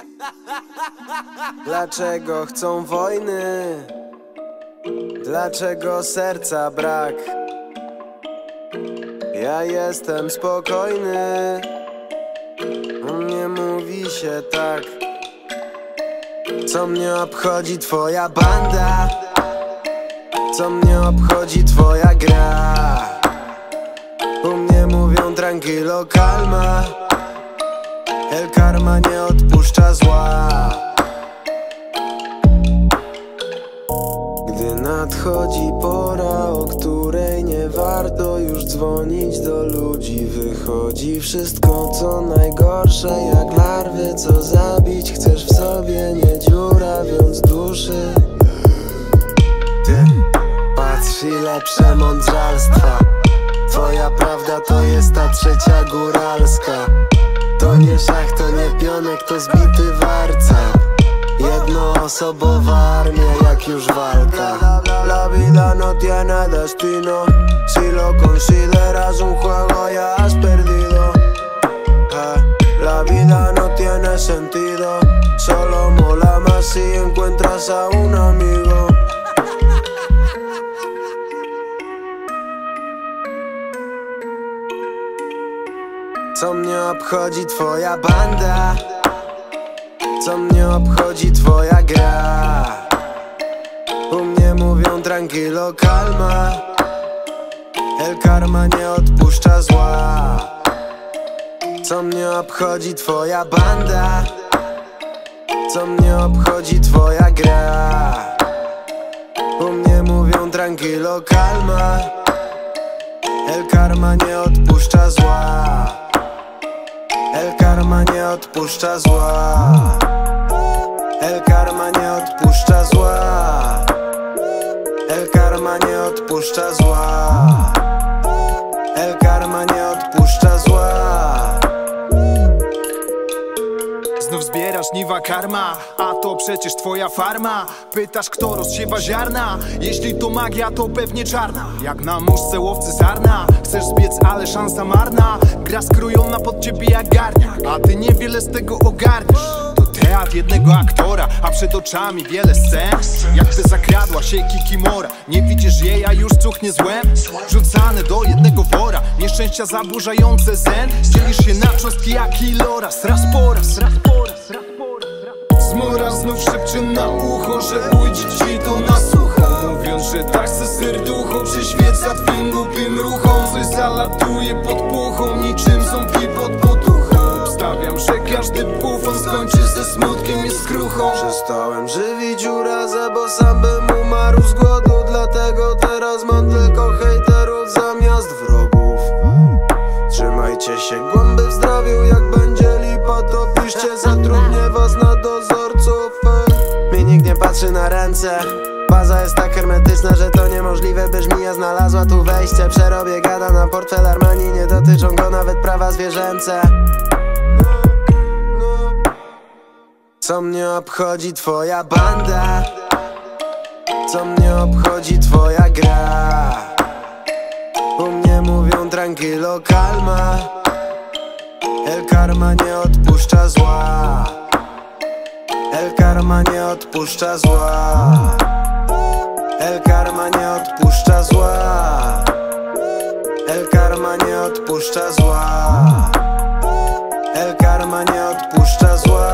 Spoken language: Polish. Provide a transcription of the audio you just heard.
Dlaczego chcą wojny? Dlaczego serca brak? Ja jestem spokojny, o mnie mówi się tak. Co mnie obchodzi twoja banda? Co mnie obchodzi twoja gra? U mnie mówią tranquilo, calma. El karma nie odpuszcza zła. Gdy nadchodzi pora, o której nie warto już dzwonić do ludzi, wychodzi wszystko co najgorsze, jak larwy, co zabić chcesz w sobie, nie dziurawiąc duszy. Ty, patrz ile przemądrzalstwa. Twoja prawda to jest ta trzecia góralska. To nie szach, to nie pionek, to zbity warcap. Jednoosobowa armia, jak już walka. La vida no tiene destino. Si lo consideras un juego ya has perdido. La vida no tiene sentido. Solo mola más si encuentras a un amigo. Co mnie obchodzi twoja banda? Co mnie obchodzi twoja gra? U mnie mówią tranquilo, calma. El karma nie odpuszcza zła. Co mnie obchodzi twoja banda? Co mnie obchodzi twoja gra? U mnie mówią tranquilo, calma. El karma nie odpuszcza zła. El karma nie odpuszcza zła. El karma nie odpuszcza zła. El karma nie odpuszcza zła. El karma nie odpuszcza zła. Znów zbierasz żniwa karma, a to przecież twoja farma. Pytasz kto rozsiewa ziarna? Jeśli to magia, to pewnie czarna. Jak na muszce łowcy sarna. Chcesz zbiec, ale szansa marna. Gra skrojona pod ciebie jak garniak, a ty niewiele z tego ogarniesz. To teatr jednego aktora, a przed oczami wiele scen. Jakby zakradła się kikimora. Nie widzisz jej, a już cuchnie złem. Rzucane do jednego wora, nieszczęścia zaburzające zen. Dzielisz się na cząstki jak iloraz. Raz po raz, raz po raz, raz po raz. Zmora znów szepcze na ucho, że ujdzie ci to na sucho. Mówiąc, że tak se serducho przyświeca twym głupim ruchom. Coś zalatuje pod puchą, niczym ząbki pod poduchą. Obstawiam, że każdy bufon skończy ze smutkiem i skruchą. Przestałem żywić urazę, bo sam bym umarł z głodu. Dlatego teraz mam tylko hejterów zamiast wrogów. Trzymajcie się głęby w zdrowiu, jak będzie lipa to piszcie. Zatrudnię was na dozorców. Mi nikt nie patrzy na ręce. Baza jest tak hermetyczna, że to niemożliwe, by żmija znalazła tu wejście. Przerobię gada na portfel Armani, nie dotyczą go nawet prawa zwierzęce. Co mnie obchodzi twoja banda? Co mnie obchodzi twoja gra? U mnie mówią tranquilo, calma. El karma nie odpuszcza zła. El karma nie odpuszcza zła. El karma nie odpuszcza zła. El karma nie odpuszcza zła. El karma nie odpuszcza zła.